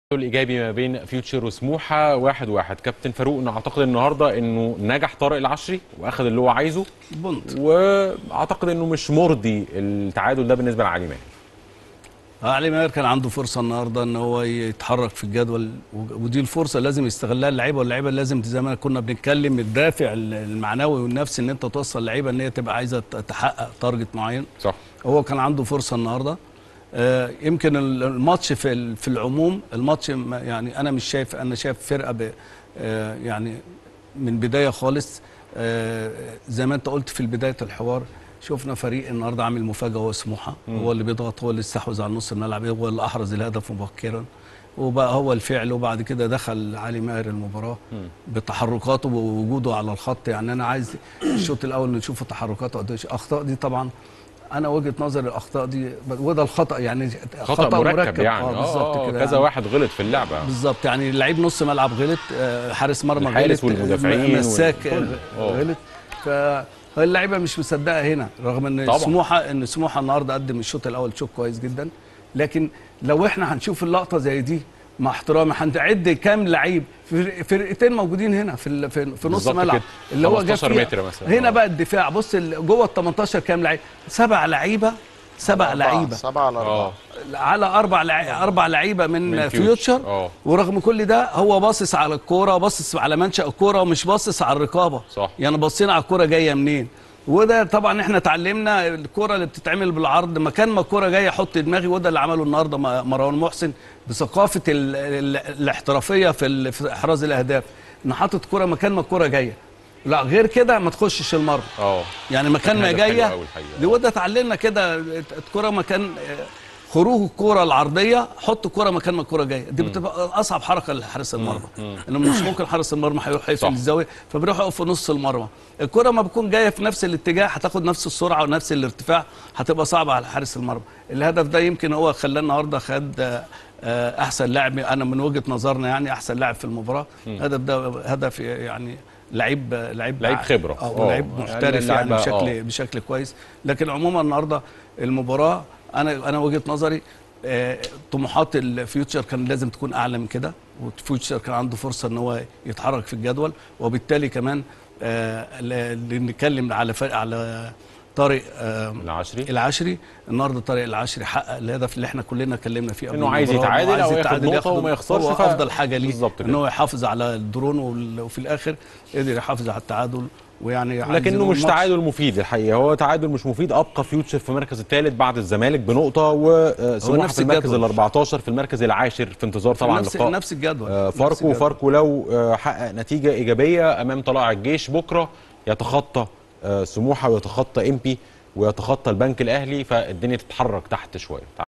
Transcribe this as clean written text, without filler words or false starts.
الايجابي ما بين فيوتشر وسموحه 1-1. كابتن فاروق، اعتقد النهارده انه نجح طارق العشري واخد اللي هو عايزه بونت، واعتقد انه مش مرضي التعادل ده بالنسبه لعلي ماهر. علي ماهر كان عنده فرصه النهارده ان هو يتحرك في الجدول، ودي الفرصه لازم يستغلها اللعيبه، واللعيبه لازم زي ما كنا بنتكلم الدافع المعنوي والنفسي ان انت توصل اللعيبه ان هي تبقى عايزه تحقق تارجت معين. صح، هو كان عنده فرصه النهارده. يمكن الماتش في العموم الماتش يعني انا مش شايف، انا شايف فرقه يعني من بدايه خالص. زي ما انت قلت في بدايه الحوار، شفنا فريق النهارده عامل مفاجاه، هو سموحه، هو اللي بيضغط، هو اللي استحوذ على نص الملعب، هو اللي احرز الهدف مبكرا، وبقى هو الفعل. وبعد كده دخل علي ماهر المباراه بتحركاته ووجوده على الخط. يعني انا عايز الشوط الاول نشوف تحركاته قد ايه. اخطاء دي طبعا انا وجهه نظري الاخطاء دي وده الخطا، يعني خطا مركب يعني بالظبط كده. كذا يعني واحد غلط في اللعبه بالظبط، يعني لعيب نص ملعب غلط، حارس مرمى غلط، الحارس والمدافعين مساك غلط. فاللعيبه مش مصدقه هنا، رغم ان سموحه النهارده قدم الشوط الاول شوط كويس جدا. لكن لو احنا هنشوف اللقطه زي دي مع احترامي، هنعد كام لعيب، فرقتين موجودين هنا في نص ملعب اللي هو جاب 15 متر مثلا. هنا بقى الدفاع، بص جوه ال 18 كام لعيب؟ 7 لعيبه، 7 لعيبه، 7 على 4 على 4 لعيبه من فيوتشر. ورغم كل ده هو باصص على الكوره، باصص على منشأ الكوره، ومش باصص على الرقابه. صح، يعني باصين على الكوره جايه منين. وده طبعا احنا اتعلمنا الكوره اللي بتتعمل بالعرض، مكان ما الكوره جايه احط دماغي، وده اللي عمله النهارده مروان محسن بثقافه الاحترافيه في احراز الاهداف، ان حاطط كوره مكان ما الكوره جايه. لا غير كده ما تخشش المرمى. يعني مكان ما جايه دي، وده اتعلمنا كده الكوره مكان خروج الكوره العرضيه، حط الكوره مكان ما الكوره جايه. دي بتبقى اصعب حركه لحارس المرمى، انه مش ممكن حارس المرمى هيروح يقفل الزاويه، فبيروح يقف في نص المرمى. الكوره ما بتكون جايه في نفس الاتجاه هتاخد نفس السرعه ونفس الارتفاع، هتبقى صعبه على حارس المرمى. الهدف ده يمكن هو خلاه النهارده خد احسن لاعب، انا من وجهه نظرنا يعني احسن لاعب في المباراه. الهدف ده هدف يعني لعيب خبره، لعيب محترف يعني بشكل كويس. لكن عموما النهارده المباراه انا وجهه نظري طموحات الفيوتشر كان لازم تكون اعلى من كده، والفيوتشر كان عنده فرصه ان هو يتحرك في الجدول. وبالتالي كمان نتكلم على طارق العشري. النهارده طارق العشري حقق الهدف اللي احنا كلنا اتكلمنا فيه، انه عايز يتعادل او ياخد نقطه وما يخسرش. هو افضل حاجه ليه ان هو يحافظ على الدرون، وفي الاخر قدر يحافظ على التعادل. ويعني لكنه مش تعادل مفيد الحقيقه، هو تعادل مش مفيد. ابقى فيوتشر في المركز الثالث بعد الزمالك بنقطه، وسموحه في المركز ال14 في المركز العاشر في انتظار طبعا لقاء نفس الجدول. فاركو لو حقق نتيجه ايجابيه امام طلائع الجيش بكره يتخطى سموحه ويتخطى امبي ويتخطى البنك الاهلي، فالدنيا تتحرك تحت شويه.